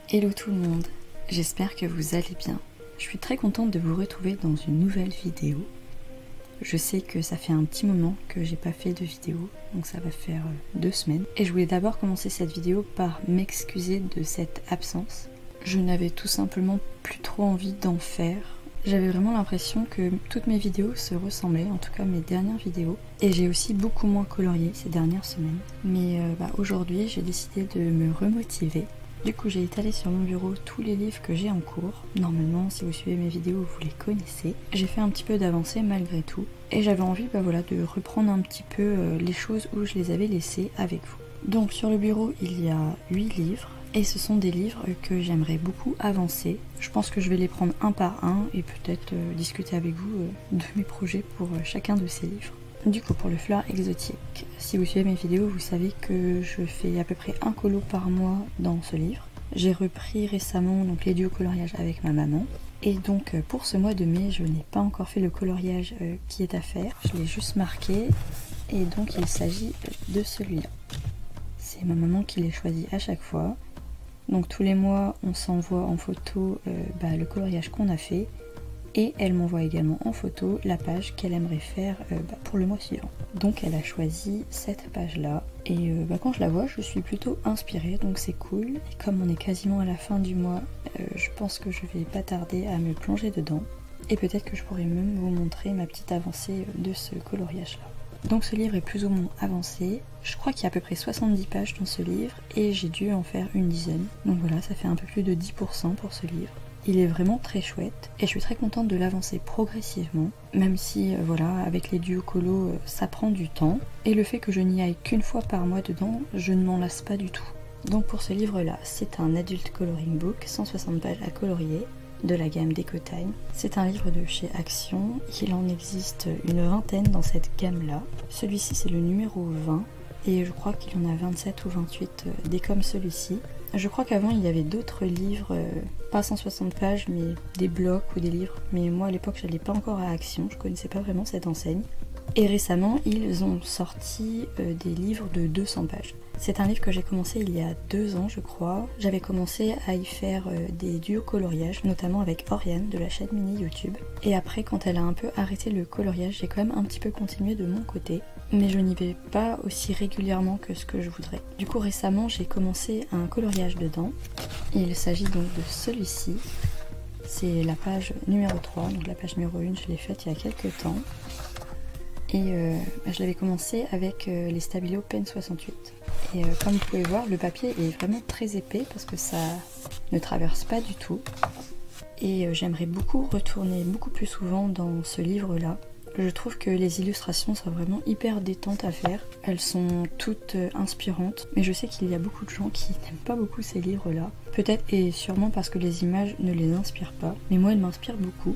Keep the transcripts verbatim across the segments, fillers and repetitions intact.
Hello tout le monde, j'espère que vous allez bien. Je suis très contente de vous retrouver dans une nouvelle vidéo. Je sais que ça fait un petit moment que j'ai pas fait de vidéo, donc ça va faire deux semaines. Et je voulais d'abord commencer cette vidéo par m'excuser de cette absence. Je n'avais tout simplement plus trop envie d'en faire. J'avais vraiment l'impression que toutes mes vidéos se ressemblaient, en tout cas mes dernières vidéos. Et j'ai aussi beaucoup moins colorié ces dernières semaines. Mais euh, bah, aujourd'hui j'ai décidé de me remotiver. Du coup j'ai étalé sur mon bureau tous les livres que j'ai en cours. Normalement si vous suivez mes vidéos vous les connaissez. J'ai fait un petit peu d'avancée malgré tout. Et j'avais envie bah, voilà, de reprendre un petit peu euh, les choses où je les avais laissées avec vous. Donc sur le bureau il y a huit livres. Et ce sont des livres que j'aimerais beaucoup avancer. Je pense que je vais les prendre un par un et peut-être euh, discuter avec vous euh, de mes projets pour euh, chacun de ces livres. Du coup pour le fleur exotique, si vous suivez mes vidéos vous savez que je fais à peu près un colo par mois dans ce livre. J'ai repris récemment donc les duos coloriage avec ma maman. Et donc pour ce mois de mai je n'ai pas encore fait le coloriage euh, qui est à faire. Je l'ai juste marqué et donc il s'agit de celui-là. C'est ma maman qui les choisit à chaque fois. Donc tous les mois on s'envoie en photo euh, bah, le coloriage qu'on a fait. Et elle m'envoie également en photo la page qu'elle aimerait faire euh, bah, pour le mois suivant. Donc elle a choisi cette page là. Et euh, bah, quand je la vois je suis plutôt inspirée donc c'est cool. Et comme on est quasiment à la fin du mois, euh, je pense que je vais pas tarder à me plonger dedans. Et peut-être que je pourrais même vous montrer ma petite avancée de ce coloriage là. Donc ce livre est plus ou moins avancé. Je crois qu'il y a à peu près soixante-dix pages dans ce livre et j'ai dû en faire une dizaine. Donc voilà, ça fait un peu plus de dix pour cent pour ce livre. Il est vraiment très chouette et je suis très contente de l'avancer progressivement, même si euh, voilà, avec les duos colo euh, ça prend du temps. Et le fait que je n'y aille qu'une fois par mois dedans, je ne m'en lasse pas du tout. Donc pour ce livre là, c'est un Adult Coloring Book, cent soixante pages à colorier, de la gamme Decotime. C'est un livre de chez Action, il en existe une vingtaine dans cette gamme là. Celui-ci c'est le numéro vingt et je crois qu'il y en a vingt-sept ou vingt-huit euh, des comme celui-ci. Je crois qu'avant il y avait d'autres livres, euh, pas cent soixante pages, mais des blocs ou des livres. Mais moi à l'époque je n'allais pas encore à Action, je connaissais pas vraiment cette enseigne. Et récemment ils ont sorti euh, des livres de deux cents pages. C'est un livre que j'ai commencé il y a deux ans je crois. J'avais commencé à y faire euh, des duos coloriages, notamment avec Oriane de la chaîne Mini YouTube. Et après quand elle a un peu arrêté le coloriage, j'ai quand même un petit peu continué de mon côté. Mais je n'y vais pas aussi régulièrement que ce que je voudrais. Du coup récemment j'ai commencé un coloriage dedans. Il s'agit donc de celui-ci. C'est la page numéro trois, donc la page numéro un je l'ai faite il y a quelques temps. Et euh, je l'avais commencé avec euh, les Stabilo Pen soixante-huit. Et euh, comme vous pouvez voir, le papier est vraiment très épais parce que ça ne traverse pas du tout. Et euh, j'aimerais beaucoup retourner beaucoup plus souvent dans ce livre-là. Je trouve que les illustrations sont vraiment hyper détentes à faire. Elles sont toutes euh, inspirantes. Mais je sais qu'il y a beaucoup de gens qui n'aiment pas beaucoup ces livres-là. Peut-être et sûrement parce que les images ne les inspirent pas. Mais moi, elles m'inspirent beaucoup.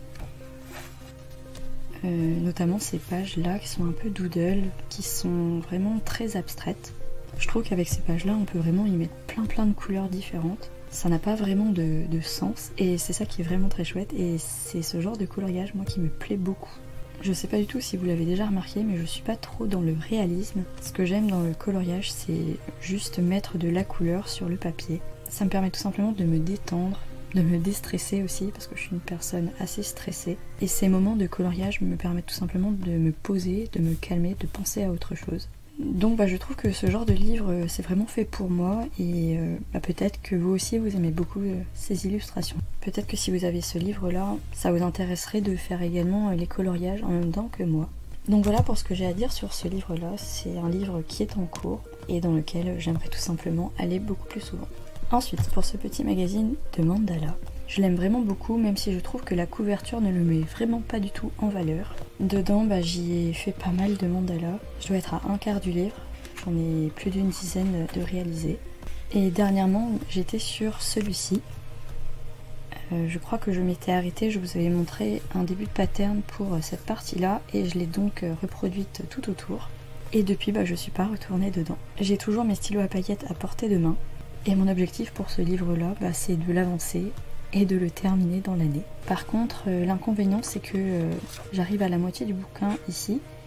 Euh, notamment ces pages là qui sont un peu doodle, qui sont vraiment très abstraites. Je trouve qu'avec ces pages là on peut vraiment y mettre plein plein de couleurs différentes. Ça n'a pas vraiment de, de sens et c'est ça qui est vraiment très chouette et c'est ce genre de coloriage moi qui me plaît beaucoup. Je sais pas du tout si vous l'avez déjà remarqué mais je suis pas trop dans le réalisme. Ce que j'aime dans le coloriage c'est juste mettre de la couleur sur le papier. Ça me permet tout simplement de me détendre, de me déstresser aussi parce que je suis une personne assez stressée et ces moments de coloriage me permettent tout simplement de me poser, de me calmer, de penser à autre chose. Donc bah, je trouve que ce genre de livre c'est vraiment fait pour moi et euh, bah, peut-être que vous aussi vous aimez beaucoup euh, ces illustrations. Peut-être que si vous avez ce livre là, ça vous intéresserait de faire également euh, les coloriages en même temps que moi. Donc voilà pour ce que j'ai à dire sur ce livre là, c'est un livre qui est en cours et dans lequel j'aimerais tout simplement aller beaucoup plus souvent. Ensuite, pour ce petit magazine de mandala, je l'aime vraiment beaucoup, même si je trouve que la couverture ne le met vraiment pas du tout en valeur. Dedans, bah, j'y ai fait pas mal de mandala. Je dois être à un quart du livre, j'en ai plus d'une dizaine de réalisés. Et dernièrement, j'étais sur celui-ci. Euh, je crois que je m'étais arrêtée, je vous avais montré un début de pattern pour cette partie-là, et je l'ai donc reproduite tout autour. Et depuis, bah, je suis pas retournée dedans. J'ai toujours mes stylos à paillettes à portée de main. Et mon objectif pour ce livre-là, bah, c'est de l'avancer et de le terminer dans l'année. Par contre, euh, l'inconvénient, c'est que euh, j'arrive à la moitié du bouquin ici,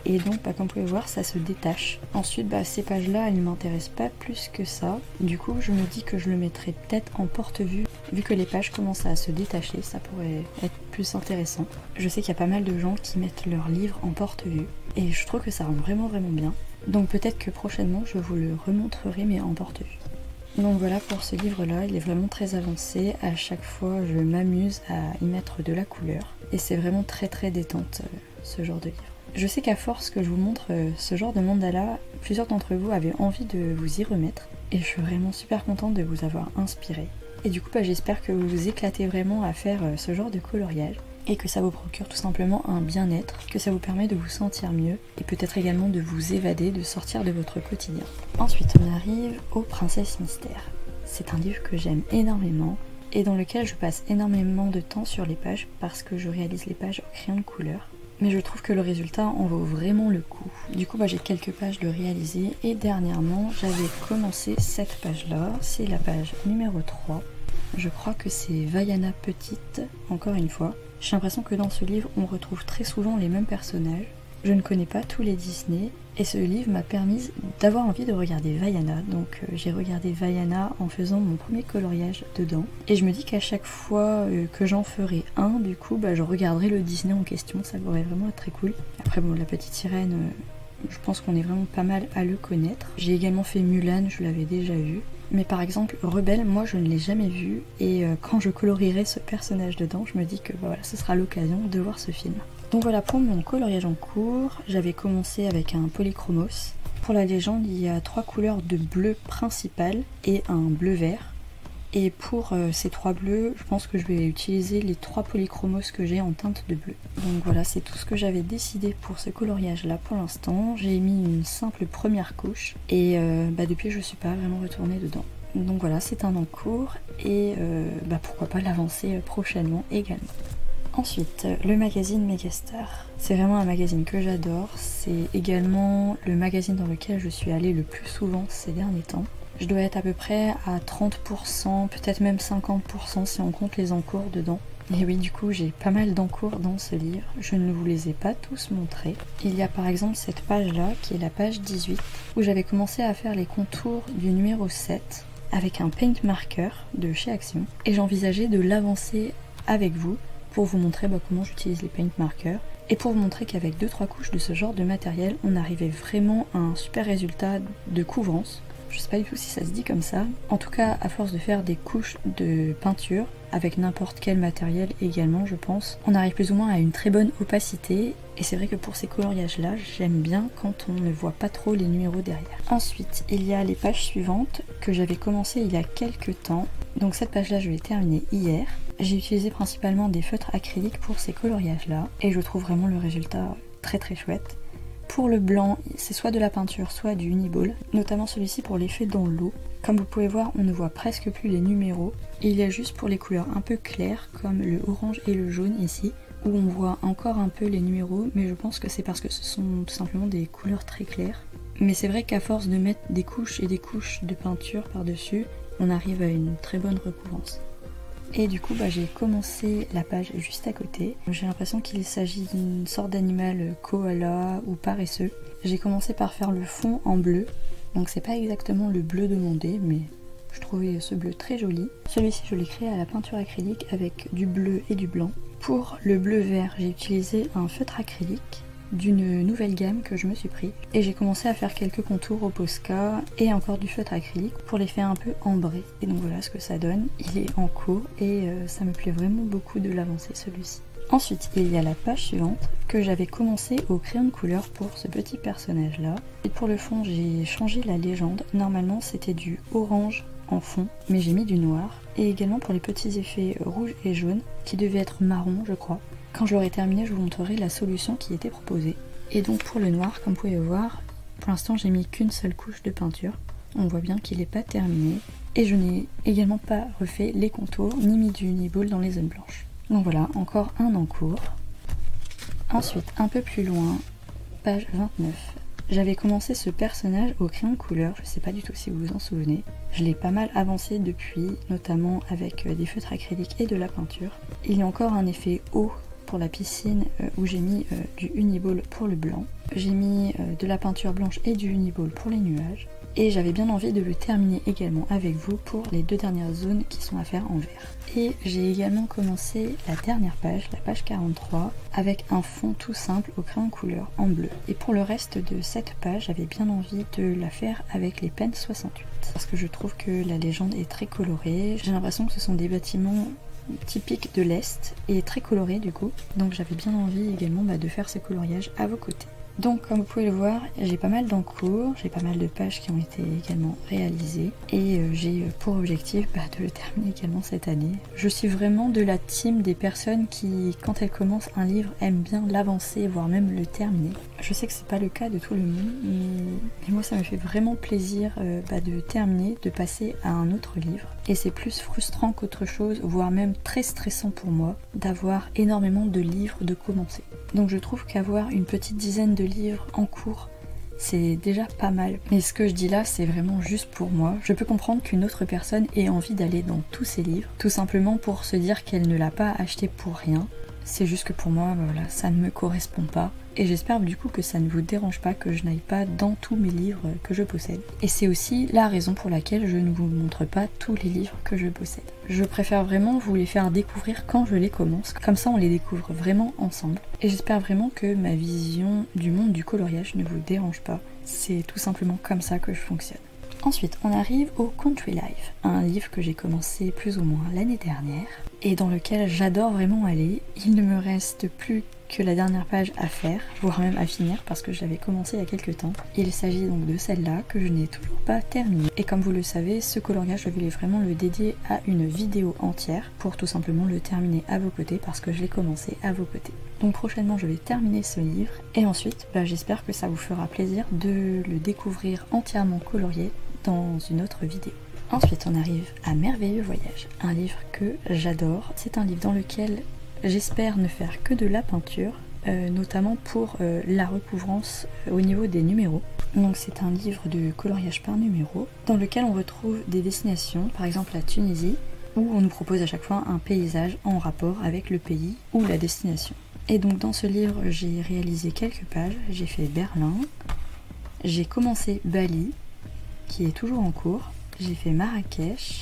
et donc bah, comme vous pouvez voir ça se détache. Ensuite bah, ces pages là elles ne m'intéressent pas plus que ça, du coup je me dis que je le mettrai peut-être en porte-vue vu que les pages commencent à se détacher, ça pourrait être plus intéressant. Je sais qu'il y a pas mal de gens qui mettent leurs livres en porte-vue et je trouve que ça rend vraiment vraiment bien, donc peut-être que prochainement je vous le remontrerai mais en porte-vue. Donc voilà pour ce livre là, il est vraiment très avancé, à chaque fois je m'amuse à y mettre de la couleur et c'est vraiment très très détente euh, ce genre de livre. Je sais qu'à force que je vous montre euh, ce genre de mandala, plusieurs d'entre vous avaient envie de vous y remettre et je suis vraiment super contente de vous avoir inspiré. Et du coup bah, j'espère que vous vous éclatez vraiment à faire euh, ce genre de coloriage et que ça vous procure tout simplement un bien-être, que ça vous permet de vous sentir mieux et peut-être également de vous évader, de sortir de votre quotidien. Ensuite on arrive aux Princesses Mystères. C'est un livre que j'aime énormément et dans lequel je passe énormément de temps sur les pages parce que je réalise les pages au crayon de couleur. Mais je trouve que le résultat en vaut vraiment le coup. Du coup bah, j'ai quelques pages de réaliser et dernièrement j'avais commencé cette page là, c'est la page numéro trois. Je crois que c'est Vaiana petite, encore une fois. J'ai l'impression que dans ce livre, on retrouve très souvent les mêmes personnages. Je ne connais pas tous les Disney, et ce livre m'a permis d'avoir envie de regarder Vaiana. Donc euh, j'ai regardé Vaiana en faisant mon premier coloriage dedans. Et je me dis qu'à chaque fois euh, que j'en ferai un, du coup, bah, je regarderai le Disney en question. Ça pourrait vraiment être très cool. Après, bon, la petite sirène, euh, je pense qu'on est vraiment pas mal à le connaître. J'ai également fait Mulan, je l'avais déjà vu. Mais par exemple, Rebelle, moi je ne l'ai jamais vu et euh, quand je colorierai ce personnage dedans, je me dis que bah, voilà, ce sera l'occasion de voir ce film. Donc voilà pour mon coloriage en cours, j'avais commencé avec un polychromos. Pour la légende, il y a trois couleurs de bleu principal et un bleu vert. Et pour euh, ces trois bleus, je pense que je vais utiliser les trois polychromos que j'ai en teinte de bleu. Donc voilà, c'est tout ce que j'avais décidé pour ce coloriage là pour l'instant. J'ai mis une simple première couche et euh, bah, depuis je ne suis pas vraiment retournée dedans. Donc voilà, c'est un en cours et euh, bah, pourquoi pas l'avancer prochainement également. Ensuite, le magazine Megastar. C'est vraiment un magazine que j'adore, c'est également le magazine dans lequel je suis allée le plus souvent ces derniers temps. Je dois être à peu près à trente pour cent, peut-être même cinquante pour cent si on compte les encours dedans. Et oui, du coup, j'ai pas mal d'encours dans ce livre. Je ne vous les ai pas tous montrés. Il y a par exemple cette page-là, qui est la page dix-huit, où j'avais commencé à faire les contours du numéro sept avec un paint marker de chez Action. Et j'envisageais de l'avancer avec vous pour vous montrer bah, comment j'utilise les paint markers. Et pour vous montrer qu'avec deux trois couches de ce genre de matériel, on arrivait vraiment à un super résultat de couvrance. Je sais pas du tout si ça se dit comme ça. En tout cas, à force de faire des couches de peinture, avec n'importe quel matériel également, je pense, on arrive plus ou moins à une très bonne opacité. Et c'est vrai que pour ces coloriages-là, j'aime bien quand on ne voit pas trop les numéros derrière. Ensuite, il y a les pages suivantes que j'avais commencé il y a quelques temps. Donc cette page-là, je l'ai terminée hier. J'ai utilisé principalement des feutres acryliques pour ces coloriages-là. Et je trouve vraiment le résultat très très chouette. Pour le blanc, c'est soit de la peinture, soit du uniball, notamment celui-ci pour l'effet dans l'eau. Comme vous pouvez voir, on ne voit presque plus les numéros. Et il y a juste pour les couleurs un peu claires, comme le orange et le jaune ici, où on voit encore un peu les numéros, mais je pense que c'est parce que ce sont tout simplement des couleurs très claires. Mais c'est vrai qu'à force de mettre des couches et des couches de peinture par-dessus, on arrive à une très bonne recouvrance. Et du coup bah, j'ai commencé la page juste à côté. J'ai l'impression qu'il s'agit d'une sorte d'animal koala ou paresseux. J'ai commencé par faire le fond en bleu, donc c'est pas exactement le bleu demandé, mais je trouvais ce bleu très joli. Celui-ci je l'ai créé à la peinture acrylique avec du bleu et du blanc. Pour le bleu vert, j'ai utilisé un feutre acrylique d'une nouvelle gamme que je me suis pris et j'ai commencé à faire quelques contours au Posca et encore du feutre acrylique pour les faire un peu ambrés. Et donc voilà ce que ça donne. Il est en cours et euh, ça me plaît vraiment beaucoup de l'avancer celui-ci. Ensuite il y a la page suivante que j'avais commencé au crayon de couleur pour ce petit personnage là. Et pour le fond j'ai changé la légende. Normalement c'était du orange en fond, mais j'ai mis du noir. Et également pour les petits effets rouge et jaune qui devaient être marron je crois. Quand je l'aurai terminé, je vous montrerai la solution qui était proposée. Et donc pour le noir, comme vous pouvez voir, pour l'instant j'ai mis qu'une seule couche de peinture. On voit bien qu'il n'est pas terminé. Et je n'ai également pas refait les contours, ni mis du uniball dans les zones blanches. Donc voilà, encore un en cours. Ensuite, un peu plus loin, page vingt-neuf. J'avais commencé ce personnage au crayon de couleur, je ne sais pas du tout si vous vous en souvenez. Je l'ai pas mal avancé depuis, notamment avec des feutres acryliques et de la peinture. Il y a encore un effet haut pour la piscine euh, où j'ai mis euh, du uniball pour le blanc. j'ai mis euh, de la peinture blanche et du Uniball pour les nuages. Et j'avais bien envie de le terminer également avec vous pour les deux dernières zones qui sont à faire en vert. Et j'ai également commencé la dernière page, la page quarante-trois, avec un fond tout simple au crayon couleur en bleu. Et pour le reste de cette page, j'avais bien envie de la faire avec les pens soixante-huit. Parce que je trouve que la légende est très colorée. J'ai l'impression que ce sont des bâtiments typiques de l'Est et très colorés du coup. Donc j'avais bien envie également bah, de faire ce coloriage à vos côtés. Donc comme vous pouvez le voir, j'ai pas mal d'encours, j'ai pas mal de pages qui ont été également réalisées et euh, j'ai pour objectif bah, de le terminer également cette année. Je suis vraiment de la team des personnes qui, quand elles commencent un livre, aiment bien l'avancer, voire même le terminer. Je sais que c'est pas le cas de tout le monde, mais, mais moi ça me fait vraiment plaisir euh, bah, de terminer, de passer à un autre livre. Et c'est plus frustrant qu'autre chose, voire même très stressant pour moi, d'avoir énormément de livres de commencer. Donc je trouve qu'avoir une petite dizaine de livres en cours, c'est déjà pas mal. Mais ce que je dis là, c'est vraiment juste pour moi. Je peux comprendre qu'une autre personne ait envie d'aller dans tous ces livres, tout simplement pour se dire qu'elle ne l'a pas acheté pour rien. C'est juste que pour moi, voilà, ça ne me correspond pas. Et j'espère du coup que ça ne vous dérange pas que je n'aille pas dans tous mes livres que je possède. Et c'est aussi la raison pour laquelle je ne vous montre pas tous les livres que je possède. Je préfère vraiment vous les faire découvrir quand je les commence, comme ça on les découvre vraiment ensemble. Et j'espère vraiment que ma vision du monde du coloriage ne vous dérange pas. C'est tout simplement comme ça que je fonctionne. Ensuite, on arrive au Country Life, un livre que j'ai commencé plus ou moins l'année dernière et dans lequel j'adore vraiment aller. Il ne me reste plus que la dernière page à faire, voire même à finir parce que je l'avais commencé il y a quelques temps. Il s'agit donc de celle-là que je n'ai toujours pas terminée. Et comme vous le savez, ce coloriage, je voulais vraiment le dédier à une vidéo entière pour tout simplement le terminer à vos côtés parce que je l'ai commencé à vos côtés. Donc prochainement, je vais terminer ce livre et ensuite, bah, j'espère que ça vous fera plaisir de le découvrir entièrement colorié dans une autre vidéo. Ensuite, on arrive à Merveilleux Voyage, un livre que j'adore. C'est un livre dans lequel j'espère ne faire que de la peinture, euh, notamment pour euh, la recouvrance au niveau des numéros. Donc c'est un livre de coloriage par numéro, dans lequel on retrouve des destinations, par exemple la Tunisie, où on nous propose à chaque fois un paysage en rapport avec le pays ou la destination. Et donc dans ce livre, j'ai réalisé quelques pages, j'ai fait Berlin, j'ai commencé Bali, qui est toujours en cours, j'ai fait Marrakech,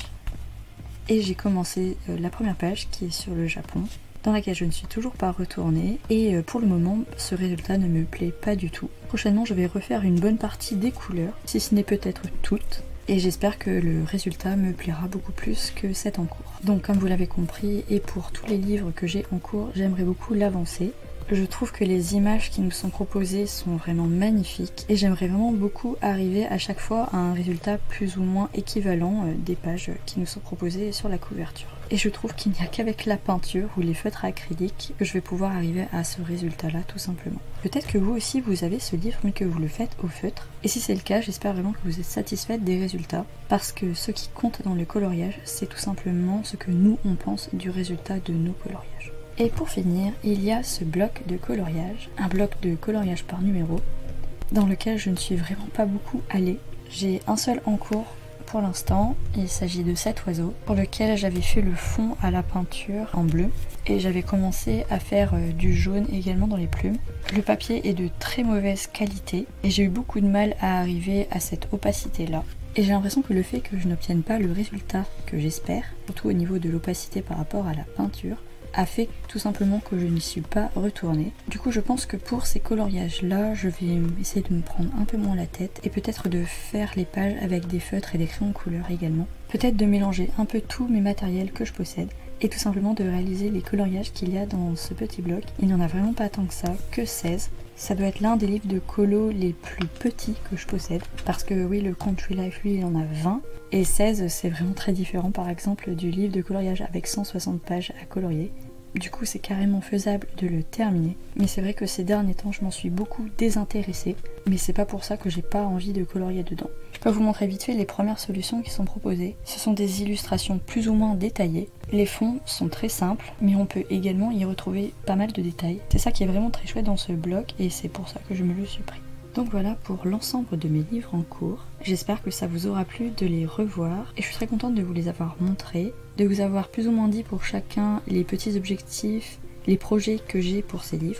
et j'ai commencé euh, la première page qui est sur le Japon, dans laquelle je ne suis toujours pas retournée, et euh, pour le moment ce résultat ne me plaît pas du tout. Prochainement je vais refaire une bonne partie des couleurs, si ce n'est peut-être toutes, et j'espère que le résultat me plaira beaucoup plus que cet en cours. Donc comme vous l'avez compris, et pour tous les livres que j'ai en cours, j'aimerais beaucoup l'avancer. Je trouve que les images qui nous sont proposées sont vraiment magnifiques et j'aimerais vraiment beaucoup arriver à chaque fois à un résultat plus ou moins équivalent des pages qui nous sont proposées sur la couverture. Et je trouve qu'il n'y a qu'avec la peinture ou les feutres acryliques que je vais pouvoir arriver à ce résultat-là tout simplement. Peut-être que vous aussi vous avez ce livre mais que vous le faites au feutre. Et si c'est le cas, j'espère vraiment que vous êtes satisfaite des résultats parce que ce qui compte dans le coloriage, c'est tout simplement ce que nous on pense du résultat de nos coloriages. Et pour finir, il y a ce bloc de coloriage, un bloc de coloriage par numéro, dans lequel je ne suis vraiment pas beaucoup allée. J'ai un seul en cours pour l'instant, il s'agit de cet oiseau, pour lequel j'avais fait le fond à la peinture en bleu, et j'avais commencé à faire du jaune également dans les plumes. Le papier est de très mauvaise qualité, et j'ai eu beaucoup de mal à arriver à cette opacité là. Et j'ai l'impression que le fait que je n'obtienne pas le résultat que j'espère, surtout au niveau de l'opacité par rapport à la peinture, a fait tout simplement que je n'y suis pas retournée. Du coup je pense que pour ces coloriages là je vais essayer de me prendre un peu moins la tête et peut-être de faire les pages avec des feutres et des crayons de couleur également. Peut-être de mélanger un peu tous mes matériels que je possède et tout simplement de réaliser les coloriages qu'il y a dans ce petit bloc. Il n'y en a vraiment pas tant que ça, que seize. Ça doit être l'un des livres de colo les plus petits que je possède parce que oui, le Country Life lui il en a vingt et seize c'est vraiment très différent par exemple du livre de coloriage avec cent soixante pages à colorier. Du coup c'est carrément faisable de le terminer, mais c'est vrai que ces derniers temps je m'en suis beaucoup désintéressée, mais c'est pas pour ça que j'ai pas envie de colorier dedans. Je peux vous montrer vite fait les premières solutions qui sont proposées. Ce sont des illustrations plus ou moins détaillées. Les fonds sont très simples, mais on peut également y retrouver pas mal de détails. C'est ça qui est vraiment très chouette dans ce bloc et c'est pour ça que je me le suis pris. Donc voilà pour l'ensemble de mes livres en cours. J'espère que ça vous aura plu de les revoir et je suis très contente de vous les avoir montrés, de vous avoir plus ou moins dit pour chacun les petits objectifs, les projets que j'ai pour ces livres.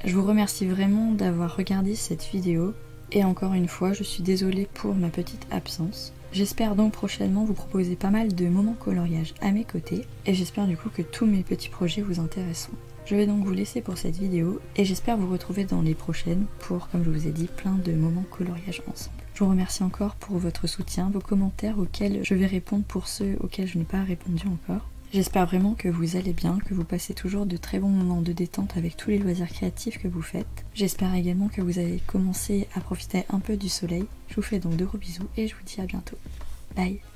Je vous remercie vraiment d'avoir regardé cette vidéo et encore une fois je suis désolée pour ma petite absence. J'espère donc prochainement vous proposer pas mal de moments coloriage à mes côtés et j'espère du coup que tous mes petits projets vous intéresseront. Je vais donc vous laisser pour cette vidéo et j'espère vous retrouver dans les prochaines pour, comme je vous ai dit, plein de moments coloriage ensemble. Je vous remercie encore pour votre soutien, vos commentaires auxquels je vais répondre pour ceux auxquels je n'ai pas répondu encore. J'espère vraiment que vous allez bien, que vous passez toujours de très bons moments de détente avec tous les loisirs créatifs que vous faites. J'espère également que vous avez commencé à profiter un peu du soleil. Je vous fais donc de gros bisous et je vous dis à bientôt. Bye!